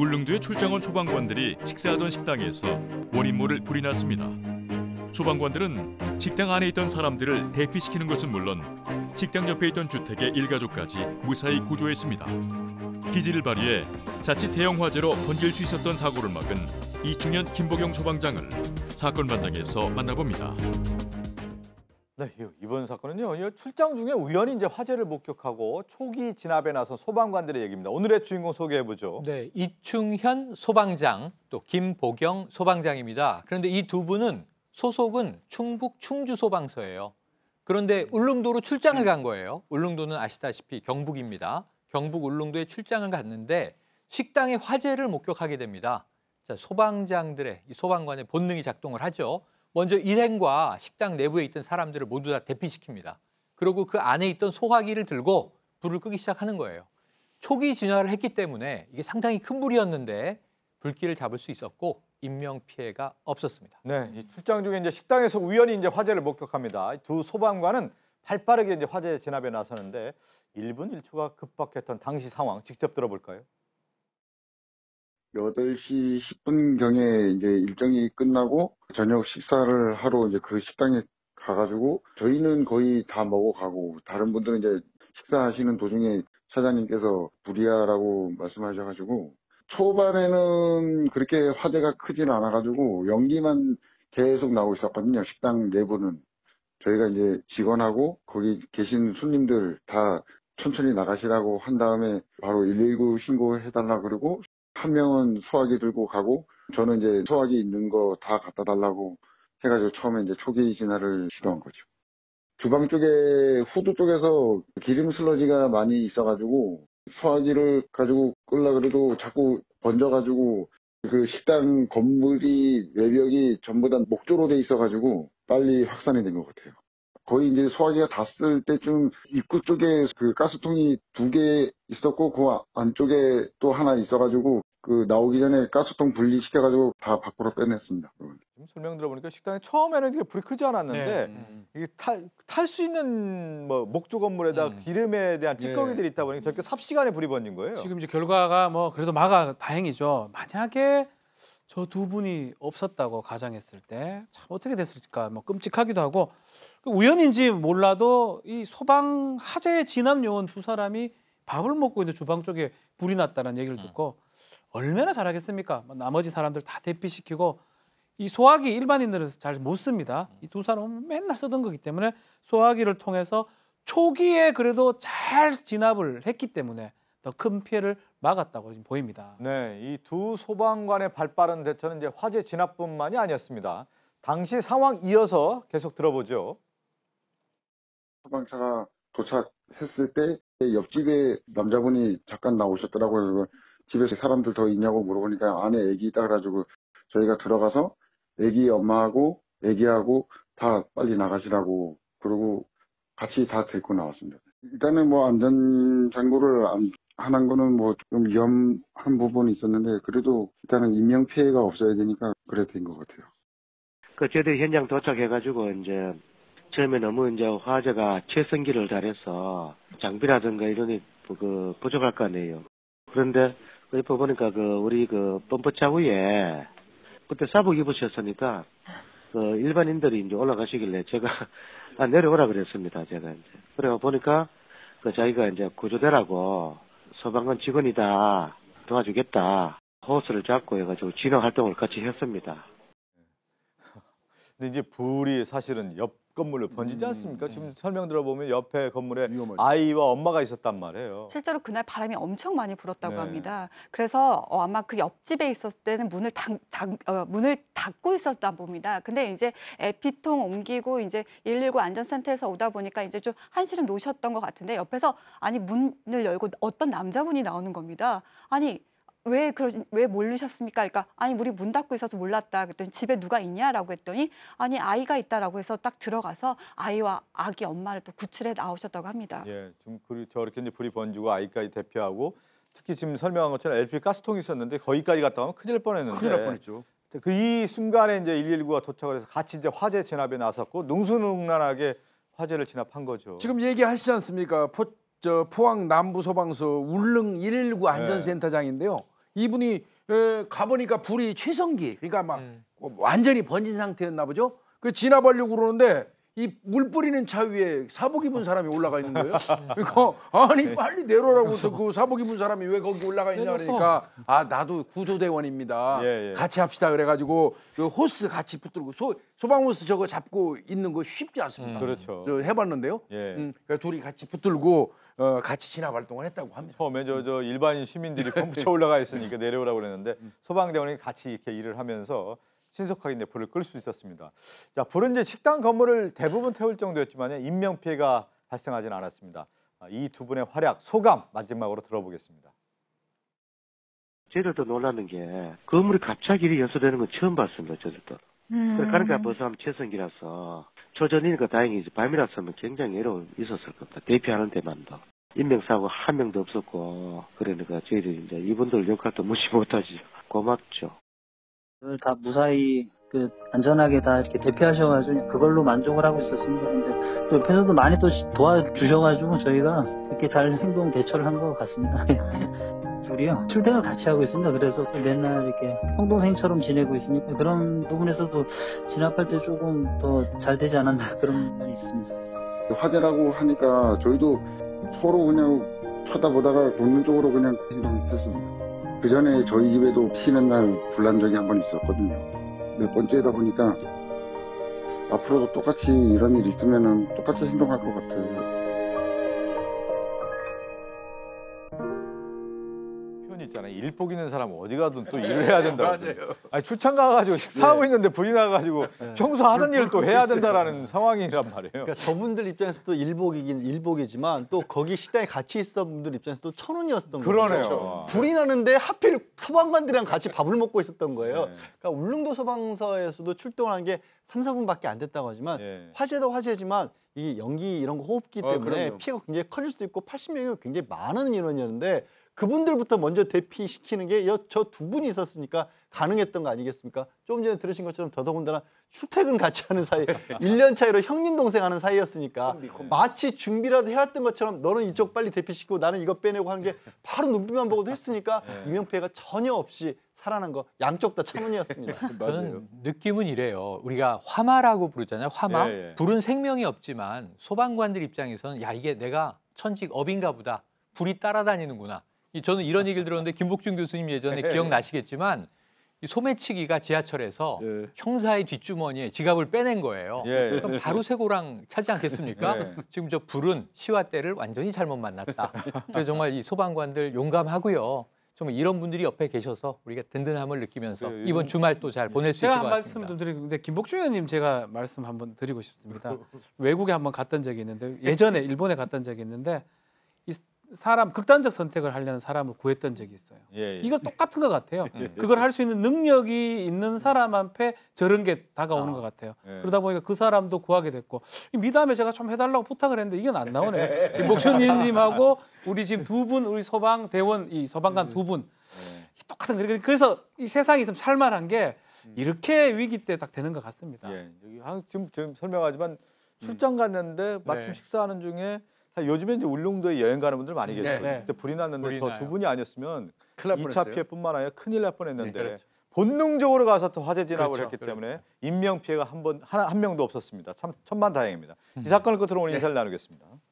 울릉도에 출장 온 소방관들이 식사하던 식당에서 원인 모를 불이 났습니다. 소방관들은 식당 안에 있던 사람들을 대피시키는 것은 물론 식당 옆에 있던 주택의 일가족까지 무사히 구조했습니다. 기지를 발휘해 자칫 대형 화재로 번질 수 있었던 사고를 막은 이충현 김보경 소방장을 사건 현장에서 만나봅니다. 네, 이번 사건은요. 출장 중에 우연히 화재를 목격하고 초기 진압에 나선 소방관들의 얘기입니다. 오늘의 주인공 소개해 보죠. 네, 이충현 소방장 또 김보경 소방장입니다. 그런데 이 두 분은 소속은 충북 충주 소방서예요. 그런데 울릉도로 출장을 간 거예요. 울릉도는 아시다시피 경북입니다. 경북 울릉도에 출장을 갔는데 식당에 화재를 목격하게 됩니다. 자, 소방장들의 이 소방관의 본능이 작동을 하죠. 먼저 일행과 식당 내부에 있던 사람들을 모두 다 대피시킵니다. 그리고 그 안에 있던 소화기를 들고 불을 끄기 시작하는 거예요. 초기 진화를 했기 때문에 이게 상당히 큰 불이었는데 불길을 잡을 수 있었고 인명 피해가 없었습니다. 네, 이 출장 중에 식당에서 우연히 화재를 목격합니다. 두 소방관은 발빠르게 화재 진압에 나서는데 1분 1초가 급박했던 당시 상황 직접 들어볼까요? 8시 10분경에 일정이 끝나고 저녁 식사를 하러 그 식당에 가가지고 저희는 거의 다 먹어가고 다른 분들은 식사하시는 도중에 사장님께서 불이야라고 말씀하셔가지고 초반에는 그렇게 화재가 크진 않아가지고 연기만 계속 나오고 있었거든요. 식당 내부는. 저희가 직원하고 거기 계신 손님들 다 천천히 나가시라고 한 다음에 바로 119 신고해달라 그러고 한 명은 소화기 들고 가고 저는 소화기 있는 거 다 갖다 달라고 해가지고 처음에 초기 진화를 시도한 거죠. 주방 쪽에 후드 쪽에서 기름 슬러지가 많이 있어가지고 소화기를 가지고 끌라 그래도 자꾸 번져가지고 그 식당 건물이 외벽이 전부 다 목조로 돼 있어가지고 빨리 확산이 된 것 같아요. 거의 소화기가 닿았을 때쯤 입구 쪽에 그 가스통이 2개 있었고 그 안쪽에 또 하나 있어가지고 그 나오기 전에 가스통 분리시켜가지고 다 밖으로 빼냈습니다. 지금 설명 들어보니까 식당에 처음에는 이게 불이 크지 않았는데 이게 탈 수 있는 목조 건물에다 기름에 대한 찌꺼기들이 있다 보니까 저렇게 삽시간에 불이 번진 거예요. 지금 결과가 그래도 다행이죠. 만약에 저 두 분이 없었다고 가정했을 때 참 어떻게 됐을까 끔찍하기도 하고 우연인지 몰라도 이 소방 화재 진압 요원 2사람이 밥을 먹고 있는 주방 쪽에 불이 났다는 얘기를 듣고 얼마나 잘하겠습니까? 나머지 사람들 다 대피시키고 이 소화기 일반인들은 잘 못 씁니다. 이 2사람은 맨날 쓰던 거기 때문에 소화기를 통해서 초기에 그래도 잘 진압을 했기 때문에 더 큰 피해를 막았다고 지금 보입니다. 네, 이 두 소방관의 발빠른 대처는 화재 진압뿐만이 아니었습니다. 당시 상황 이어서 계속 들어보죠. 소방차가 도착했을 때 옆집에 남자분이 잠깐 나오셨더라고요. 집에 사람들 더 있냐고 물어보니까 안에 애기 있다 그래가지고 저희가 들어가서 애기 엄마하고 애기하고 다 빨리 나가시라고 그러고 같이 다 데리고 나왔습니다. 일단은 안전장구를 안 하는 거는 좀 위험한 부분이 있었는데 그래도 일단은 인명 피해가 없어야 되니까 그래 된 것 같아요. 저희들이 현장 도착해가지고 처음에 너무 화재가 최성기를 달해서 장비라든가 이런 게 부족할 거 아니에요. 그런데 옆에 보니까 우리 범퍼차 위에 그때 사복 입으셨으니까 일반인들이 올라가시길래 제가 내려오라 그랬습니다. 제가 그래 보니까 자기가 구조대라고 소방관 직원이다 도와주겠다 호스를 잡고 해가지고 진화 활동을 같이 했습니다. 근데 불이 사실은 옆 건물로 번지지 않습니까? 지금 설명 들어보면 옆에 건물에 아이와 엄마가 있었단 말이에요. 실제로 그날 바람이 엄청 많이 불었다고 합니다. 그래서 아마 그 옆집에 있었을 때는 문을 닫고 있었다 봅니다. 근데 에피통 옮기고 119 안전센터에서 오다 보니까 좀 한시름 놓으셨던 것 같은데 옆에서 문을 열고 어떤 남자분이 나오는 겁니다. 왜 모르셨습니까? 그러니까 우리 문 닫고 있어서 몰랐다. 그랬더니 집에 누가 있냐라고 했더니 아이가 있다라고 해서 딱 들어가서 아이와 아기 엄마를 또 구출해 나오셨다고 합니다. 예, 지금 저렇게 불이 번지고 아이까지 대피하고 특히 지금 설명한 것처럼 LP 가스통이 있었는데 거기까지 갔다 오면 큰일 날 뻔했는데. 큰일 날 뻔했죠. 이 순간에 119가 도착을 해서 같이 화재 진압에 나섰고 능수능란하게 화재를 진압한 거죠. 지금 얘기하시지 않습니까? 포항 남부소방서 울릉 119 안전센터장인데요. 이분이 가보니까 불이 최성기, 그러니까 막 완전히 번진 상태였나 보죠. 그 지나가려고 그러는데 이 물 뿌리는 차 위에 사복 입은 사람이 올라가 있는 거예요. 그러니까 아니 빨리 내려라고 해서 그 사복 입은 사람이 왜 거기 올라가 있냐 그러니까 아 나도 구조대원입니다. 예. 같이 합시다 그래가지고 그 호스 같이 붙들고 소방호스 저거 잡고 있는 거 쉽지 않습니다. 그렇죠. 저 해봤는데요. 예. 그러니까 둘이 같이 붙들고 같이 진압 활동을 했다고 합니다. 처음에 저 일반인 시민들이 펌프차 올라가 있으니까 내려오라고 그랬는데 소방대원이 같이 이렇게 일을 하면서 신속하게 이제 불을 끌 수 있었습니다. 자, 불은 이제 식당 건물을 대부분 태울 정도였지만 인명 피해가 발생하지는 않았습니다. 이 두 분의 활약, 소감 마지막으로 들어보겠습니다. 저희들도 놀라는 게 건물이 갑자기 이렇게 연소되는 건 처음 봤습니다. 저희들도. 그러니까 벌써 하면 최선기라서 초전이니까 다행이지 밤이랐으면 굉장히 애로움 있었을 겁니다. 대피하는 데만도. 인명사고 한 명도 없었고 그러니까 저희들이 이제 이분들 역할도 무시 못하지. 고맙죠. 다 무사히 안전하게 다 이렇게 대피하셔가지고 그걸로 만족을 하고 있었습니다. 근데 또 옆에서도 많이 또 도와주셔가지고 저희가 이렇게 잘 행동 대처를 한 것 같습니다. 둘이요 출퇴근을 같이 하고 있습니다. 그래서 맨날 이렇게 형동생처럼 지내고 있으니까 그런 부분에서도 진압할 때 조금 더 잘 되지 않았나 그런 면이 있습니다. 화재라고 하니까 저희도 서로 그냥 쳐다보다가 돕는 쪽으로 그냥 행동했습니다. 그 전에 저희 집에도 피는 날 불난 적이 한 번 있었거든요. 몇 번째다 보니까 앞으로도 똑같이 이런 일이 있으면은 똑같이 행동할 것 같아요. 표현 있잖아요. 일복 있는 사람은 어디 가든 또 일을 해야 된다고. 맞아요. 아니, 출장 가가지고 식사하고 있는데 불이 나가지고 평소 하던 일을 또 해야 된다라는 상황이란 말이에요. 그러니까 저분들 입장에서도 일복이지만 또 거기 식당에 같이 있었던 분들 입장에서도 천운이었던 거예요. 그러네요. 불이 나는데 하필 소방관들이랑 같이 밥을 먹고 있었던 거예요. 네. 그러니까 울릉도 소방서에서도 출동을 한 게 3, 4분밖에 안 됐다고 하지만 예. 화재도 화재지만 이 연기 이런 거 호흡기 때문에 그럼요. 피해가 굉장히 커질 수도 있고 80명이 굉장히 많은 인원이었는데 그분들부터 먼저 대피시키는 게 저 두 분이 있었으니까 가능했던 거 아니겠습니까? 조금 전에 들으신 것처럼 더더군다나 출퇴근 같이 하는 사이 1년 차이로 형님 동생 하는 사이였으니까 마치 준비라도 해왔던 것처럼 너는 이쪽 빨리 대피시키고 나는 이거 빼내고 하는 게 바로 눈빛만 보고도 했으니까 인명피해가 전혀 없이 살아난 거 양쪽 다 천운이었습니다. 저는 느낌은 이래요. 우리가 화마라고 부르잖아요. 화마. 예. 불은 생명이 없지만 소방관들 입장에서는 야 이게 내가 천직 업인가 보다. 불이 따라다니는구나. 저는 이런 얘기를 들었는데 김복준 교수님 예전에 기억나시겠지만 이 소매치기가 지하철에서 형사의 뒷주머니에 지갑을 빼낸 거예요. 예. 그럼 바로 쇠고랑 차지 않겠습니까? 예. 지금 저 불은 시와 때를 완전히 잘못 만났다. 그래서 정말 이 소방관들 용감하고요. 정말 이런 분들이 옆에 계셔서 우리가 든든함을 느끼면서 네, 이번 주말 또 잘 보낼 수 있을 제가 것 한 같습니다. 말씀 좀 드리는데 김복준 의원님 제가 말씀 한번 드리고 싶습니다. 외국에 한번 갔던 적이 있는데 예전에 일본에 갔던 적이 있는데 이 사람 극단적 선택을 하려는 사람을 구했던 적이 있어요. 예. 이거 똑같은 것 같아요. 그걸 할 수 있는 능력이 있는 사람 앞에 저런 게 다가오는 것 같아요. 예. 그러다 보니까 그 사람도 구하게 됐고 이 미담에 제가 좀 해달라고 부탁을 했는데 이건 안 나오네. 김복준님하고 우리 지금 두 분 우리 소방대원 이 소방관 두 분 똑같은 그래서 이 세상이 있으면 살만한 게 이렇게 위기 때 딱 되는 것 같습니다. 예. 여기 지금 설명하지만 출장 갔는데 마침 네. 식사하는 중에 요즘에 이제 울릉도에 여행 가는 분들 많이 계세요. 네. 그때 불이 났는데 불이 저 나요. 두 분이 아니었으면 큰일 날 2차 뻔했어요. 피해뿐만 아니라 큰일 날 뻔했는데 네, 그렇죠. 본능적으로 가서 또 화재 진압을 그렇죠, 했기 그렇죠. 때문에 인명 피해가 한 명도 없었습니다. 참 천만다행입니다. 이 사건을 끝으로 오늘 인사를 나누겠습니다.